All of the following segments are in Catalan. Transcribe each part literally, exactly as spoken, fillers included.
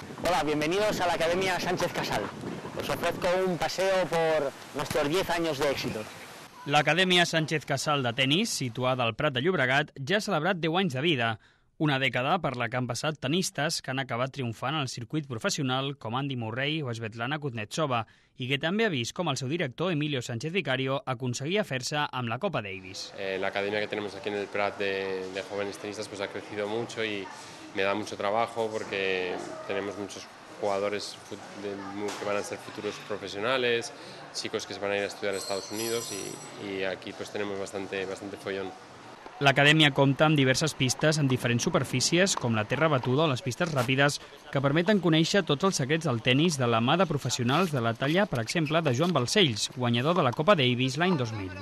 Hola, bienvenidos a la Academia Sánchez Casal. Os ofrezco un paseo por nuestros diez años de éxito. L'Acadèmia Sánchez Casal de tenis, situada al Prat de Llobregat, ja ha celebrat deu anys de vida. Una dècada per la que han passat tenistes que han acabat triomfant al circuit professional com Andy Murray o Svetlana Kuznetsova i que també ha vist com el seu director Emilio Sánchez Vicario aconseguia fer-se amb la Copa Davis. Eh, la academia que tenemos aquí en el Prat de, de jóvenes tenistas pues ha crecido mucho y me da mucho trabajo porque tenemos muchos jugadores que van a ser futuros profesionales, chicos que se van a ir a estudiar a Estados Unidos y, y aquí pues tenemos bastante, bastante follón. L'acadèmia compta amb diverses pistes en diferents superfícies, com la terra batuda o les pistes ràpides, que permeten conèixer tots els secrets del tenis de la mà de professionals de la talla, per exemple, de Joan Balcells, guanyador de la Copa Davis l'any dos mil.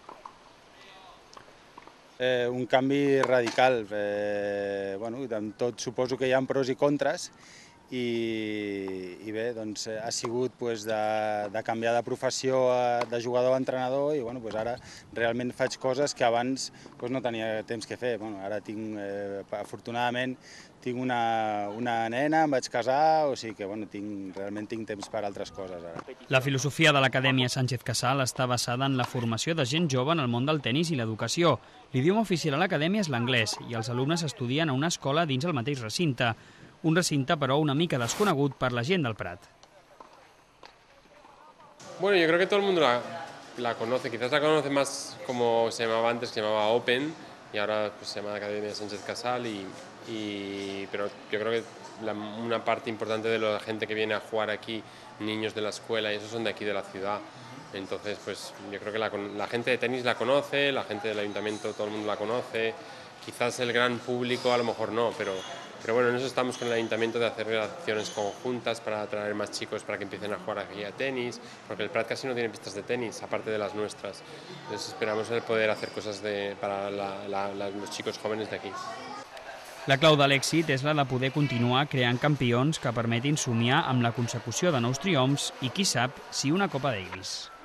Eh, un canvi radical. Eh, bueno, amb tot suposo que hi ha pros i contres i, i bé, doncs, ha sigut pues, de, de canviar de professió a, de jugador a entrenador i bueno, pues, ara realment faig coses que abans pues, no tenia temps que fer. Bueno, ara tinc, eh, afortunadament, tinc una, una nena, em vaig casar, o sigui que bueno, tinc, realment tinc temps per altres coses ara. La filosofia de l'Acadèmia Sánchez Casal està basada en la formació de gent jove en el món del tenis i l'educació. L'idioma oficial a l'Acadèmia és l'anglès i els alumnes estudien a una escola dins el mateix recinte. Un recinte, però, una mica desconegut per la gent del Prat. Bueno, yo creo que todo el mundo la, la conoce, quizás la conoce más como se llamaba antes, que se llamaba Open, y ahora pues, se llama Academia Sánchez Casal, y, y, pero yo creo que la, una parte importante de la gente que viene a jugar aquí, niños de la escuela, y esos son de aquí de la ciudad. Entonces, pues yo creo que la, la gente de tenis la conoce, la gente del ayuntamiento, todo el mundo la conoce, quizás el gran público a lo mejor no, pero... Pero bueno, en eso estamos con el ayuntamiento de hacer acciones conjuntas para atraer más chicos para que empiecen a jugar aquí a tenis, porque el Prat casi no tiene pistas de tenis, aparte de las nuestras. Entonces esperamos el poder hacer cosas de, para la, la, la, los chicos jóvenes de aquí. La clau de l'èxit és la de poder continuar creant campions que permetin somiar amb la consecució de nous triomfs i, qui sap, si una Copa Davis.